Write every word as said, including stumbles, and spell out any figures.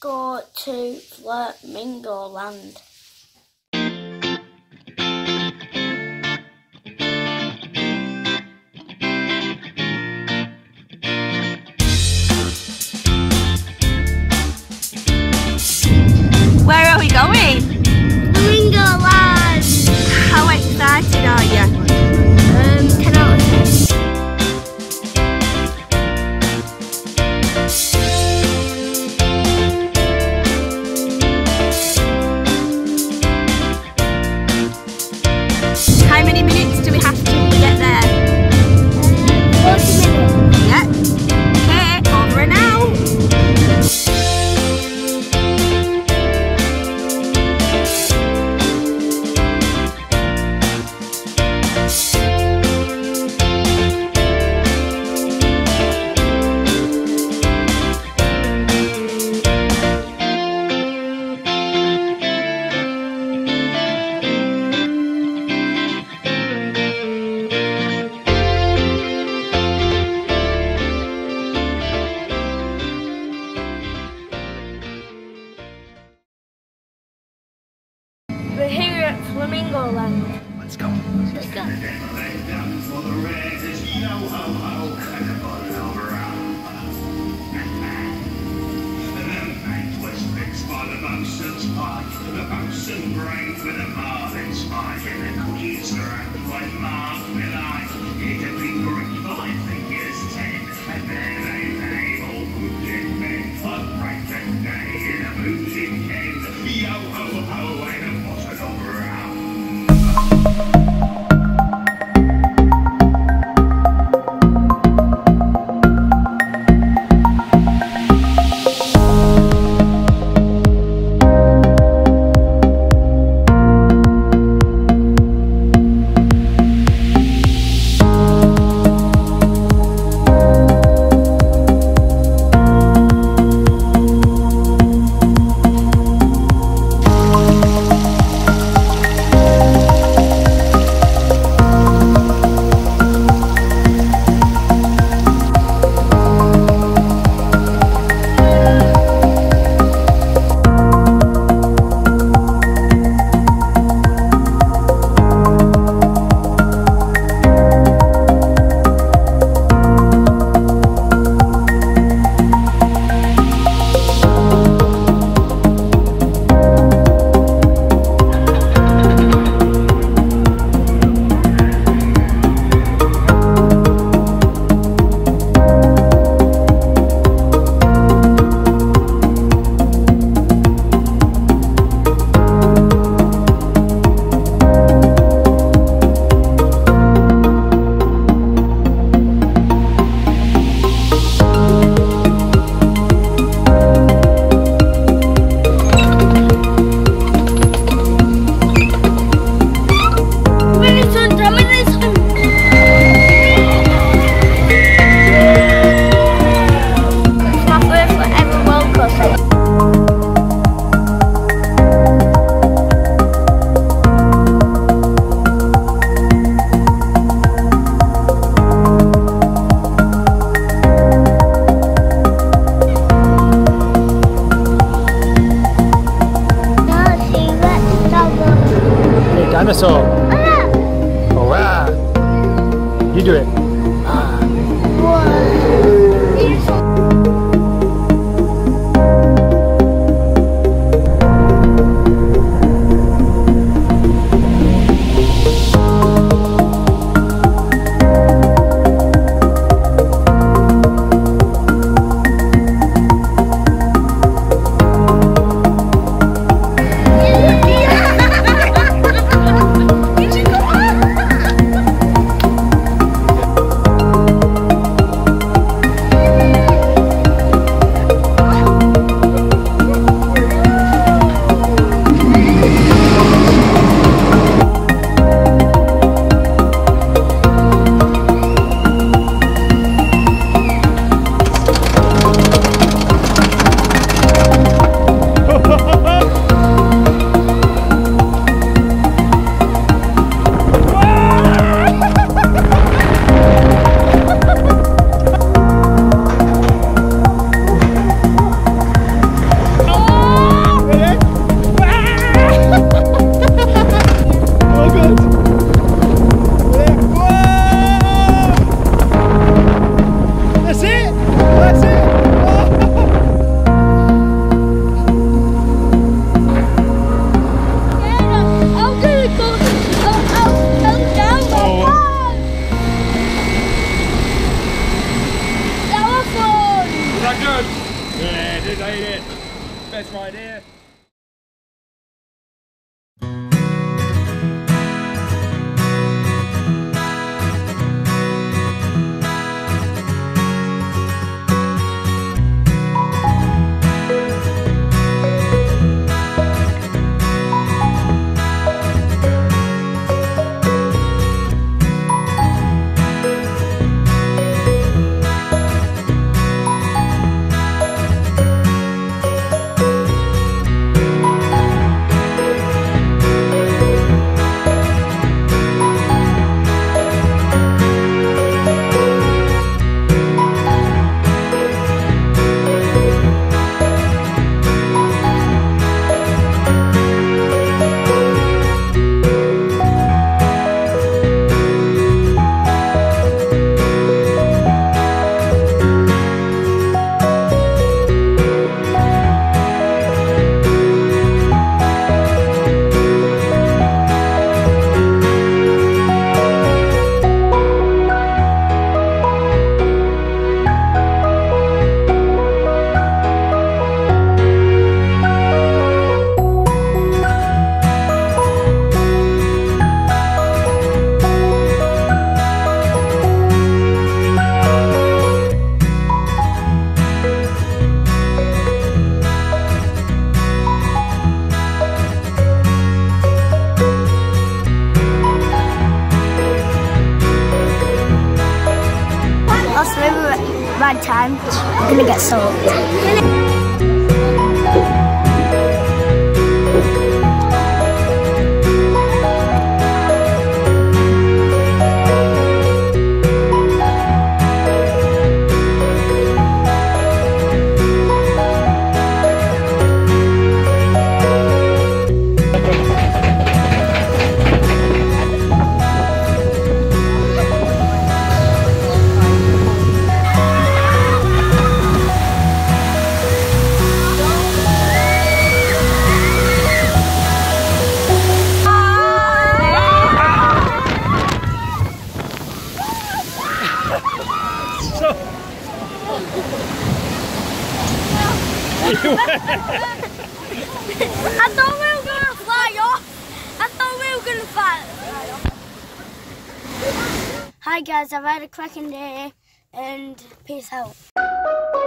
go to Flamingo Land. Where are we going? Flamingo Land! How excited are you? Um, ten out of ten. How many minutes do we have to get there? Uh, forty minutes. Yep. Okay, over and out. We're here at Flamingo Land. Let's go. Let's go. The bosun brave with a marlin spike and the cookies around like Mark will I. It can be great five fingers ten, and then they they all would get men. A breakfast day in a boozing ken. Yo ho ho and a bottle of rum. Yeah, just ate it. Best right here. Bad time, I'm gonna get soaked. I thought we were going to fly off. I thought we were going to fly, fly off. Hi guys, I've had a cracking day and peace out.